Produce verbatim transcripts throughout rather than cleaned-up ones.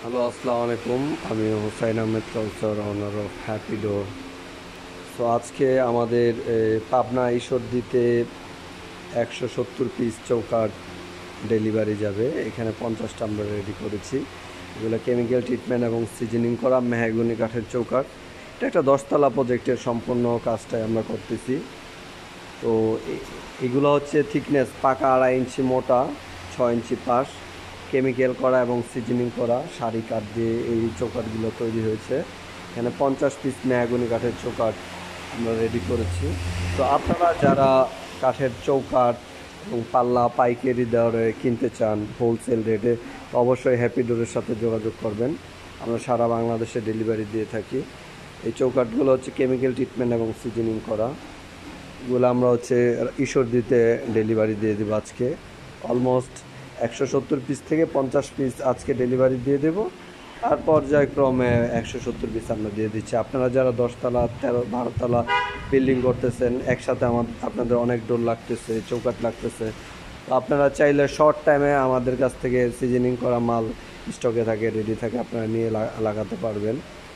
Hello, আসসালামু আলাইকুম। আমি Hussain Ahmed Kausar, owner of Happy Door. So আজকে আমাদের এ, পাবনা ঈশ্বরদীতে একশো সত্তর পিস চৌকাঠ ডেলিভারি যাবে। এখানে পঞ্চাশটা আমরা রেডি করেছি। এগুলো কেমিক্যাল ট্রিটমেন্ট এবং সিজনিং করা মেহগনি কাঠের চৌকাঠ। এটা একটা দশতলা প্রজেক্টের সম্পূর্ণ কাজটাই আমরা করতেছি। তো এ- এগুলো হচ্ছে থিকনেস পাকা আড়াই ইঞ্চি মোটা, ছয় ইঞ্চি পাশ, কেমিক্যাল করা এবং সিজনিং করা শাড়ি কাঠ দিয়ে এই চৌকাঠগুলো তৈরি হয়েছে। এখানে পঞ্চাশ পিস মেহগনি কাঠের চৌকাঠ আমরা রেডি করেছি। তো আপনারা যারা কাঠের চৌকাঠ এবং পাল্লা পাইকারি দরে কিনতে চান হোলসেল রেটে, তো অবশ্যই হ্যাপি ডোরের সাথে যোগাযোগ করবেন। আমরা সারা বাংলাদেশে ডেলিভারি দিয়ে থাকি। এই চৌকাঠগুলো হচ্ছে কেমিক্যাল ট্রিটমেন্ট এবং সিজনিং করা। এগুলো আমরা হচ্ছে ঈশ্বরদীতে ডেলিভারি দিয়ে দেবো আজকে। অলমোস্ট একশো সত্তর পিস থেকে পঞ্চাশ পিস আজকে ডেলিভারি দিয়ে দেবো। আর পর্যায়ক্রমে একশো সত্তর পিস আমরা দিয়ে দিচ্ছি। আপনারা যারা দশতলা তেরো বারোতলা বিল্ডিং করতেছেন, একসাথে আমাদের আপনাদের অনেক ডোর লাগতেছে, চৌকাঠ লাগতেছে, তো আপনারা চাইলে শর্ট টাইমে আমাদের কাছ থেকে সিজনিং করা মাল স্টকে থাকে, রেডি থাকে, আপনারা নিয়ে লাগাতে পারবেন।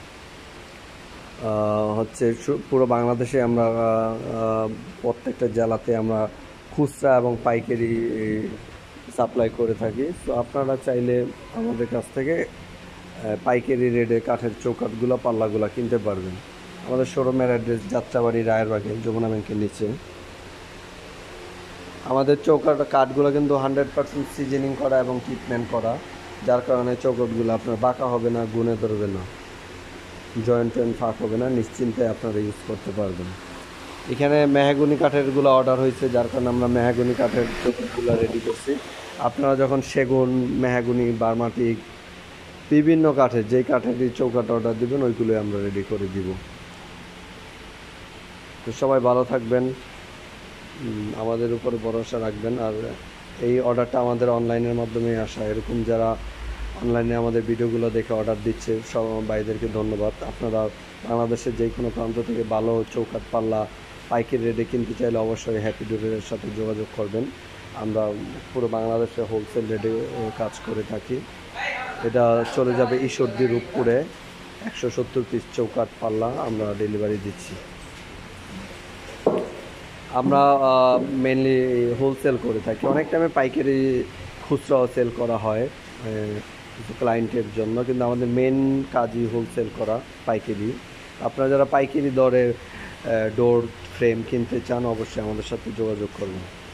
আহ, হচ্ছে সু- পুরো বাংলাদেশে আমরা আহ, আহ, প্রত্যেকটা জেলাতে আমরা খুচরা এবং পাইকারি সাপ্লাই করে থাকি। তো আপনারা চাইলে আমাদের কাছ থেকে আহ, পাইকারি রেটে কাঠের চৌকাঠগুলো পাল্লাগুলো কিনতে পারবেন। আমাদের শোরুমের অ্যাড্রেস যাত্রাবাড়ি রায়েরবাগে যমুনা ব্যাংকের নিচে। আমাদের চৌকাঠ কাঠগুলো কিন্তু হান্ড্রেড পার্সেন্ট সিজনিং করা এবং ট্রিটমেন্ট করা, যার কারণে চৌকাঠগুলো আপনার বাঁকা হবে না, গুনে ধরবে না, জয়েন্ট টয়েন্ট ফাঁক হবে না, নিশ্চিন্তে আপনারা ইউজ করতে পারবেন। এখানে মেহগনি কাঠেরগুলো অর্ডার হয়েছে, যার কারণে আমরা মেহগনি কাঠের চৌকাঠগুলো রেডি করছি। আপনারা যখন সেগুন, মেহগনি, বার্মাটিক, বিভিন্ন কাঠের যেই কাঠের চৌকাঠ অর্ডার দিবেন ওইগুলোই আমরা রেডি করে দিব। তো সবাই ভালো থাকবেন, উম, আমাদের উপরে ভরসা রাখবেন। আর এই অর্ডারটা আমাদের অনলাইনের মাধ্যমে আসা। এরকম যারা অনলাইনে আমাদের ভিডিওগুলো দেখে অর্ডার দিচ্ছে সব ভাইদেরকে ধন্যবাদ। আপনারা বাংলাদেশের যে কোনো প্রান্ত থেকে ভালো চৌকাঠ পাল্লা পাইকারি রেটে কিনতে চাইলে অবশ্যই হ্যাপি ডোরের সাথে যোগাযোগ করবেন। আমরা পুরো বাংলাদেশে হোলসেল রেটে কাজ করে থাকি। এটা চলে যাবে ঈশ্বরদী রূপপুরে। একশো সত্তর পিস চৌকাঠ পাল্লা আমরা ডেলিভারি দিচ্ছি। আমরা মেনলি হোলসেল করে থাকি। অনেক টাইমে পাইকারি খুচরাও সেল করা হয় ক্লায়েন্টের জন্য, কিন্তু আমাদের মেন কাজই হোলসেল করা, পাইকারি। আপনারা যারা পাইকারি দরে ডোর ফ্রেম কিনতে চান অবশ্যই আমাদের সাথে যোগাযোগ করবেন।